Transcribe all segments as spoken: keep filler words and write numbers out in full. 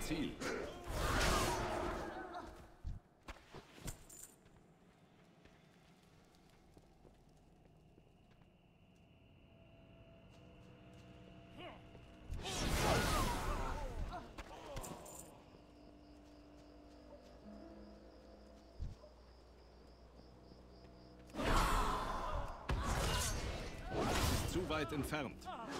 Ziel. Zu weit entfernt.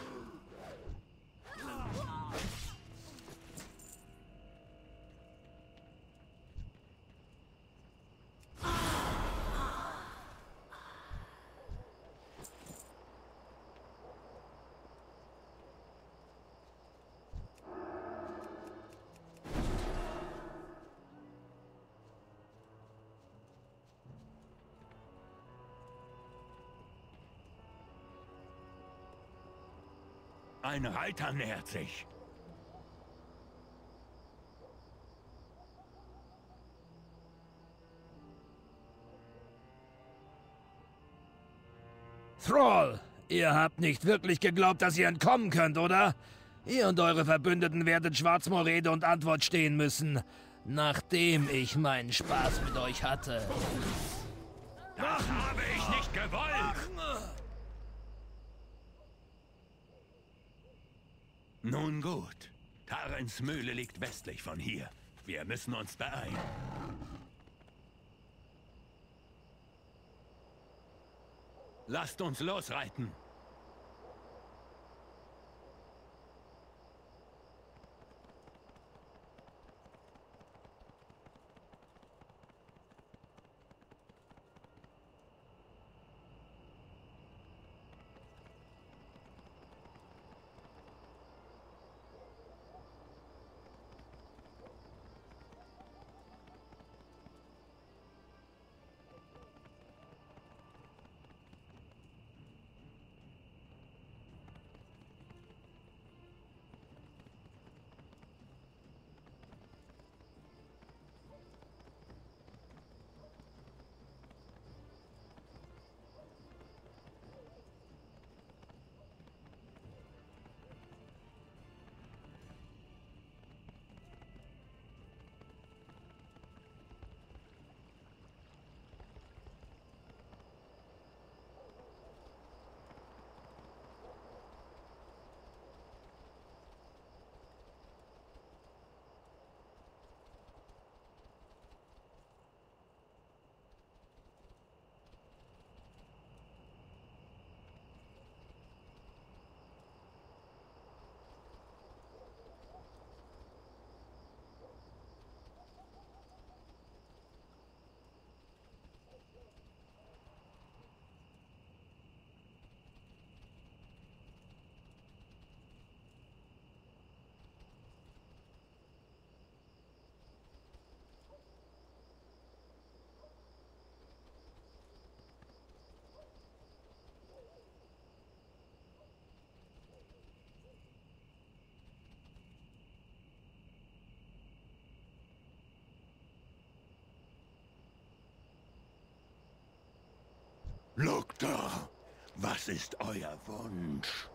Ein Reiter nähert sich. Thrall, ihr habt nicht wirklich geglaubt, dass ihr entkommen könnt, oder? Ihr und eure Verbündeten werdet Schwarzmoor Rede und Antwort stehen müssen, nachdem ich meinen Spaß mit euch hatte. Das habe ich nicht gewollt! Nun gut. Tarens Mühle liegt westlich von hier. Wir müssen uns beeilen. Lasst uns losreiten. Lukthor, was ist euer Wunsch?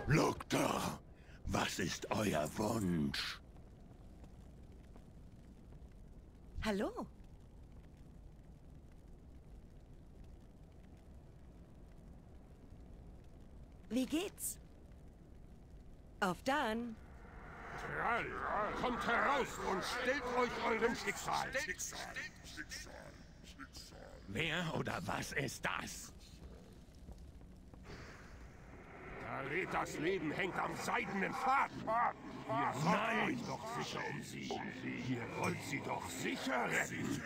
Loktor, was ist euer Wunsch? Hallo. Wie geht's? Auf dann. Thrall, kommt heraus und stellt euch eurem Schicksal. Wer oder was ist das? Taretas Leben hängt am seidenen Faden. Ihr sorgt euch doch sicher um sie. Ihr wollt sie doch sicher retten.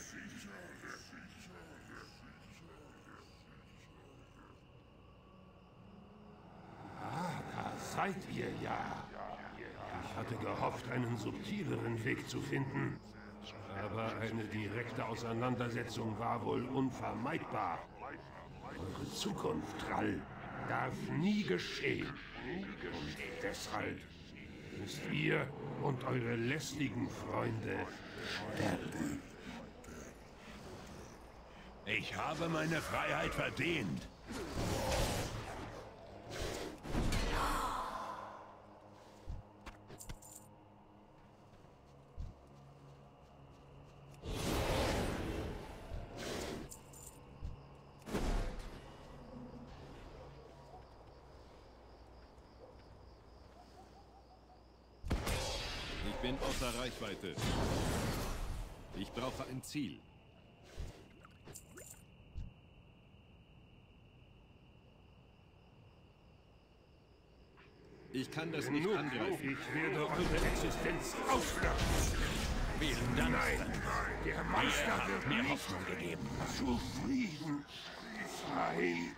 Ah, da seid ihr ja. Ich hatte gehofft, einen subtileren Weg zu finden. Aber eine direkte Auseinandersetzung war wohl unvermeidbar. Eure Zukunft, Thrall, darf nie geschehen. Und deshalb müsst ihr und eure lästigen Freunde sterben. Ich habe meine Freiheit verdient. Ich bin außer Reichweite. Ich brauche ein Ziel. Ich kann das nicht Genug. angreifen. Ich werde eure Existenz auslöschen. Vielen Dank. Nein, der Meister Ihr habt wird mir nicht Hoffnung gegeben. zufrieden sein.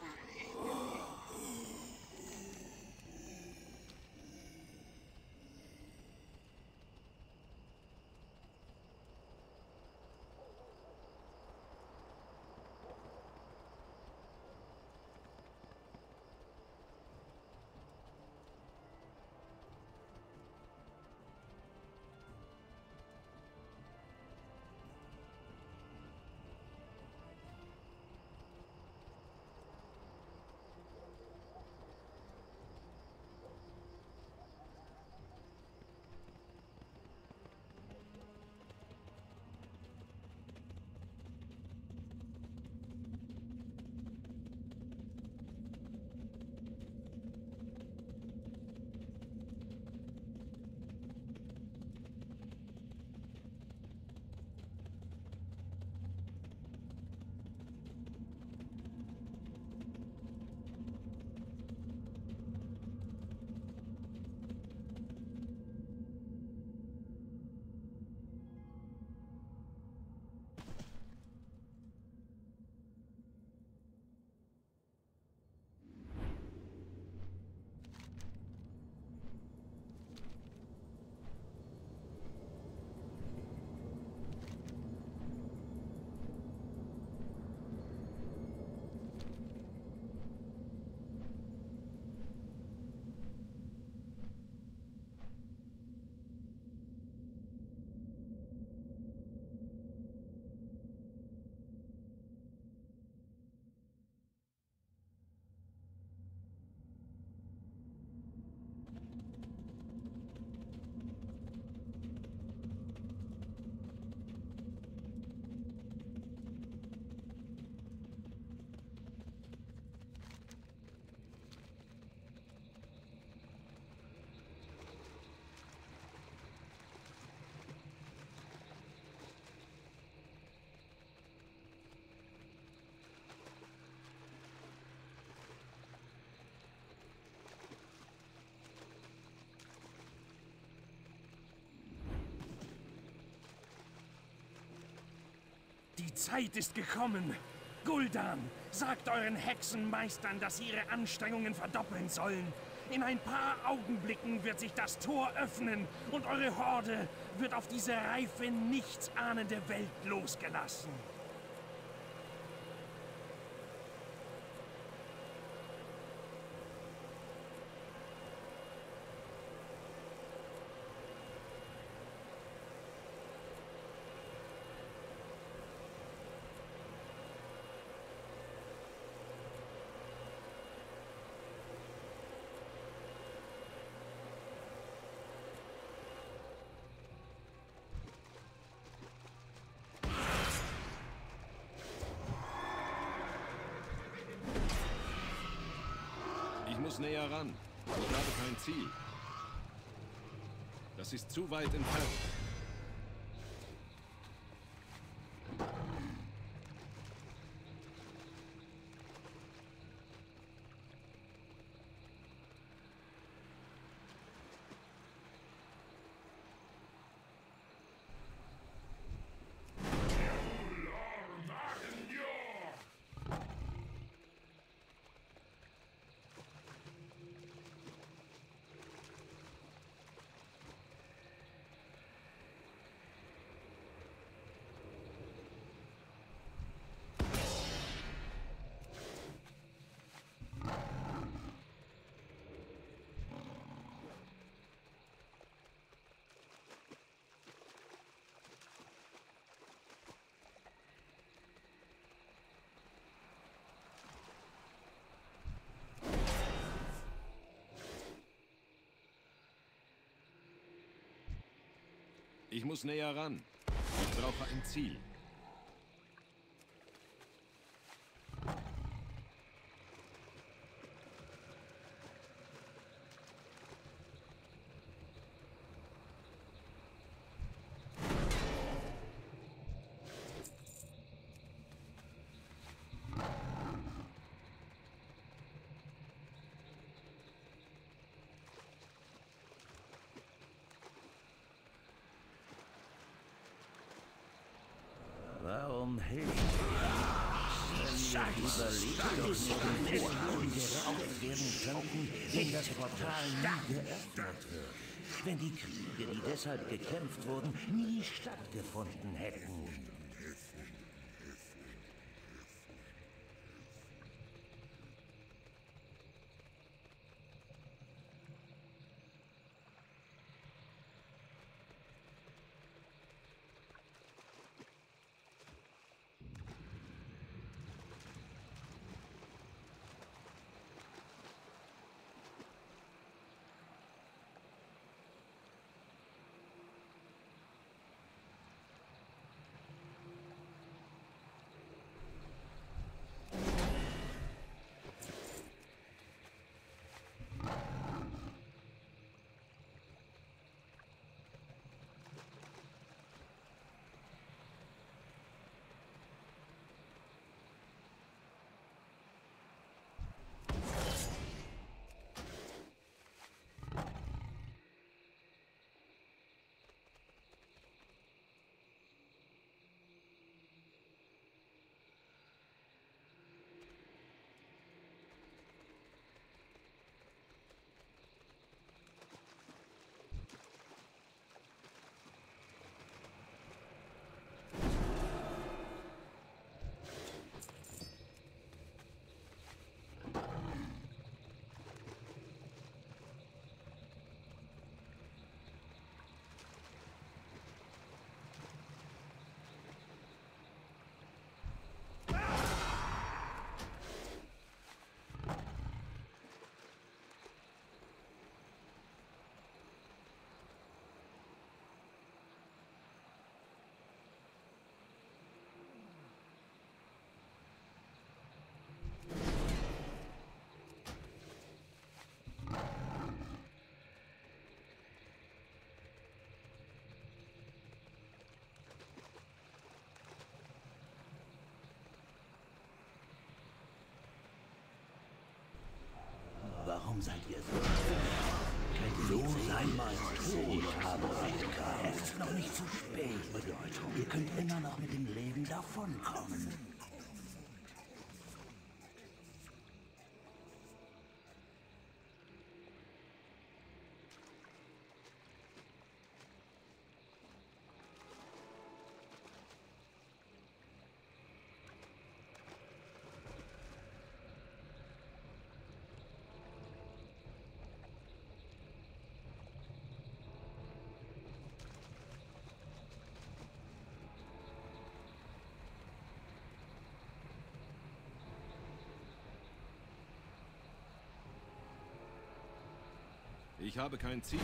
Die Zeit ist gekommen. Gul'dan, sagt euren Hexenmeistern, dass sie ihre Anstrengungen verdoppeln sollen. In ein paar Augenblicken wird sich das Tor öffnen und eure Horde wird auf diese reife, nichtsahnende Welt losgelassen. muss näher ran. Ich habe kein Ziel. Das ist zu weit entfernt. Ich muss näher ran. Ich brauche ein Ziel. Warum hilft ihr? Überlegt doch nicht, wie Vorhaben geraubt werden könnten, wenn das Portal nie geöffnet wird. Wenn die Kriege, die deshalb gekämpft wurden, nie stattgefunden hätten. Warum seid ihr so? So sein mal tot, aber es ist noch nicht zu spät. Ihr könnt immer noch mit dem Leben davonkommen. Ich habe kein Ziel.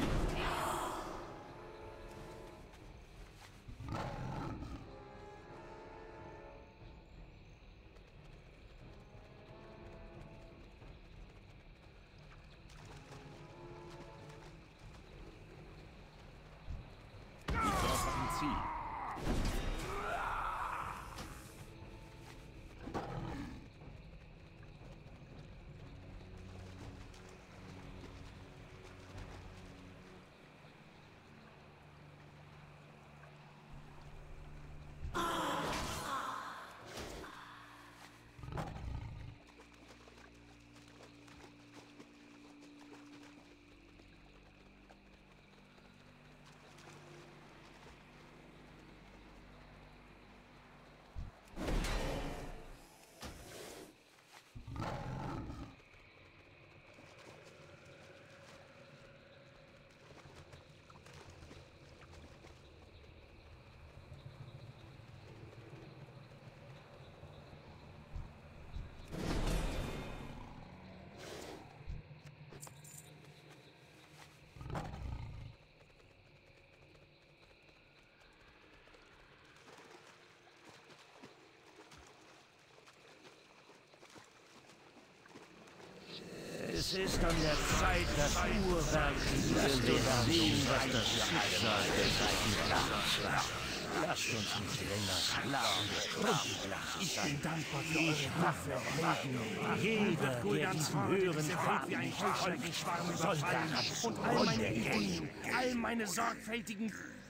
ist an der Zeit, das Uhrwerk zu sehen, was das Schicksal bezeichnet. Lasst uns nicht länger schlafen. Ich bin dankbar für eure Waffe, Helden. Jeder, der Guldans diesen Horde höheren diese Welt Farben wie ein nicht folgt, Heuschreckenschwarm soll überfallen. daran Und all meine zugrunde Ideen, gehen. all meine sorgfältigen...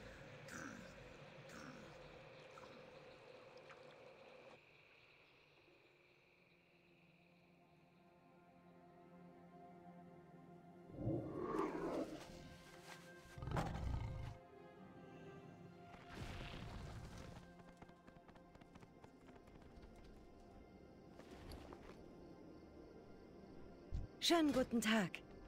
Schönen guten Tag.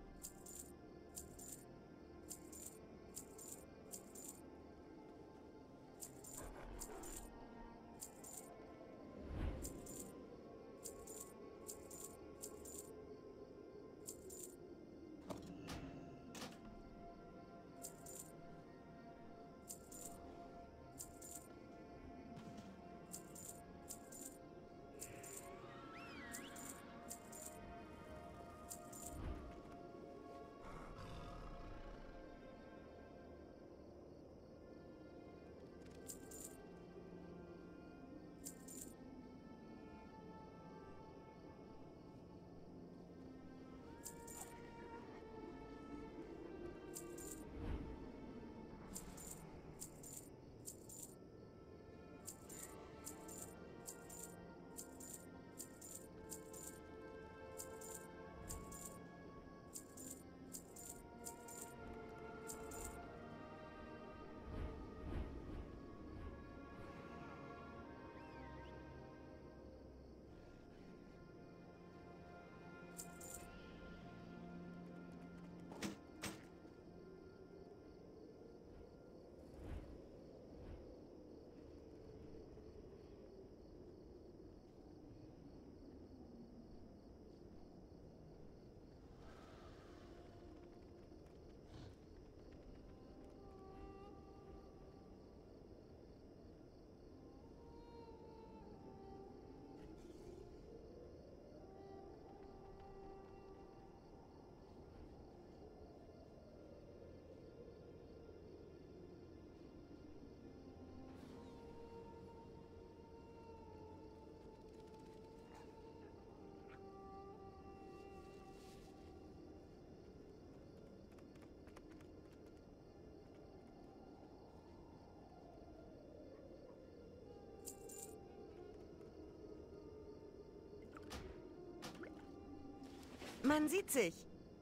Man sieht sich.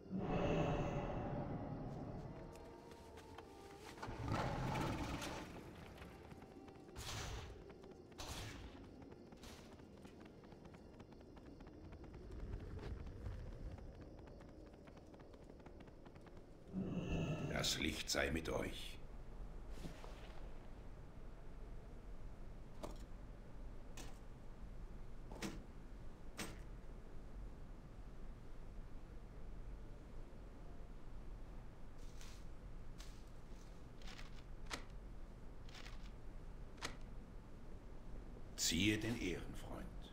Das Licht sei mit euch. Ziehe den Ehrenfreund.